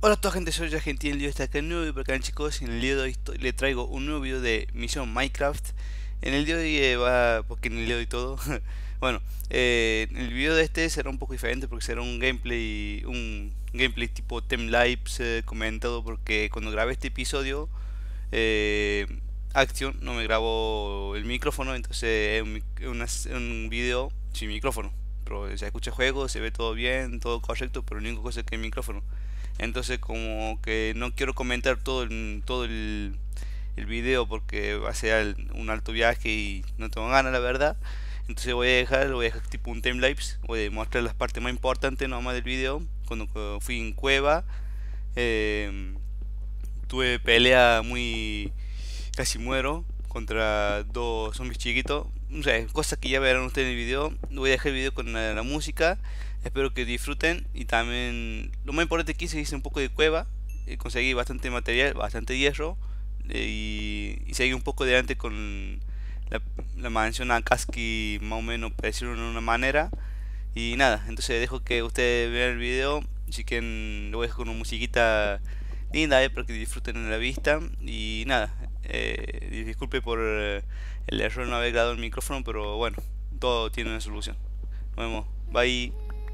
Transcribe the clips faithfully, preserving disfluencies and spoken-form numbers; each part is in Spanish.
Hola a toda gente, soy Argentina, el día de está acá en nuevo video acá chicos. En el día de hoy estoy- le traigo un nuevo video de Misión Minecraft. En el día de hoy eh, va, porque en el día de hoy todo. Bueno, eh, el video de este será un poco diferente porque será un gameplay, un gameplay tipo timelapse eh, comentado, porque cuando grabé este episodio, eh, Action no me grabó el micrófono, entonces es un, mic- una- un video sin micrófono. Pero se escucha juego, se ve todo bien, todo correcto, pero la única cosa es que el micrófono. Entonces como que no quiero comentar todo el, todo el, el video porque va a ser un alto viaje y no tengo ganas, la verdad. Entonces voy a dejar, voy a dejar tipo un timelapse, voy a mostrar las partes más importantes nomás del video. Cuando cu- fui en cueva, eh, tuve pelea muy, casi muero contra dos zombies chiquitos. O sea, cosas que ya verán ustedes en el video. Voy a dejar el video con la, la música. Espero que disfruten. Y también lo más importante que hice, hice un poco de cueva. eh, conseguí bastante material, bastante hierro. eh, y, y seguí un poco adelante con la, la mansión Akaski, más o menos, para decirlo de una manera. Y nada, entonces dejo que ustedes vean el video. Si quieren, lo voy a dejar con una musiquita linda, eh, para que disfruten en la vista. Y nada, eh, disculpe por eh, el error de no haber grabado el micrófono, pero bueno, todo tiene una solución. Nos vemos, bye.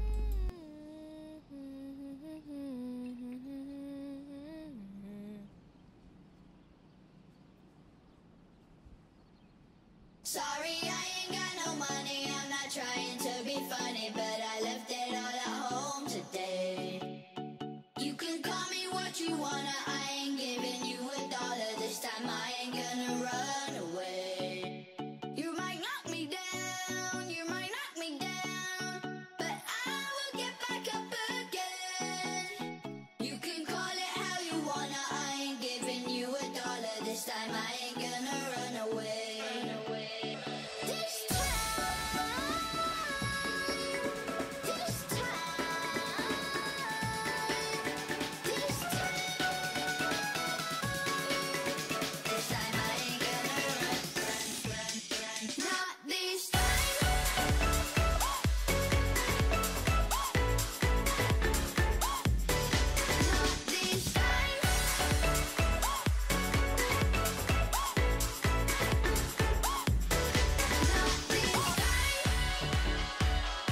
Sorry, I ain't got no money. I'm not trying to be funny, but I left it all at home today. You can call me what you wanna. I ain't giving you a dollar this time. I ain't gonna run away. You might knock me down, you might knock me down, but I will get back up again. You can call it how you wanna. I ain't giving you a dollar this time. I ain't gonna run away. Run away. This time, this time, this time, this time I ain't gonna run, run, run, run. Not this time. Not this time. Not this time.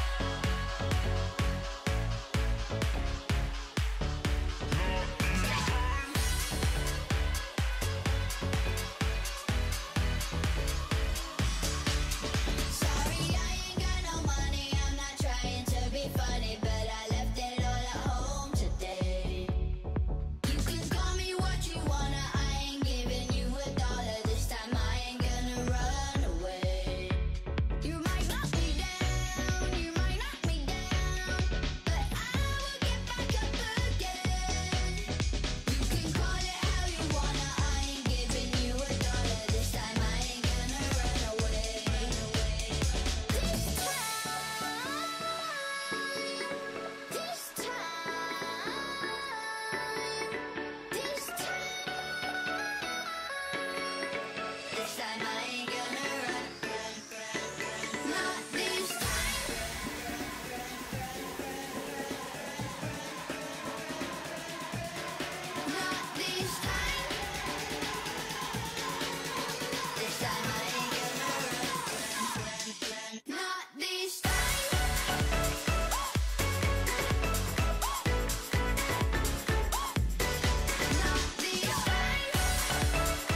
Sorry, I ain't got no money. I'm not trying to be funny, but I left it all at home today. You can call me what you wanna. I ain't giving you a dollar this time. I ain't gonna run away. You might knock me down, you might knock me down, but I will get back up again. You can call it how you wanna. I ain't giving you a dollar this time. I ain't gonna run away. Run away. This time, this time, this time, this time I ain't gonna run, run, run. Not this time. Not this time. This time I ain't gonna run, run, run. Not this time. Not this time.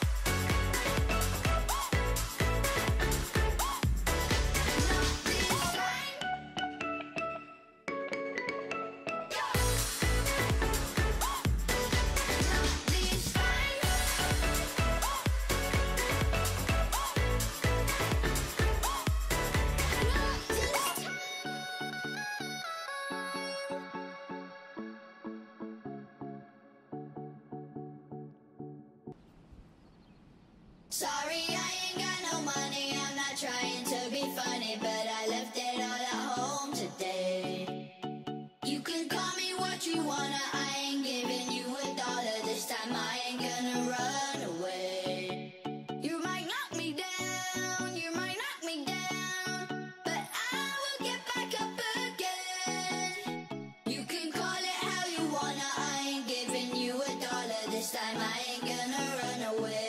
Not this time. Not this time. Not this Sorry, I ain't got no money. I'm not trying to be funny, but I left it all at home today. You can call me what you wanna. I ain't giving you a dollar this time. I ain't gonna run away. You might knock me down, you might knock me down, but I will get back up again. You can call it how you wanna. I ain't time. I ain't gonna run away.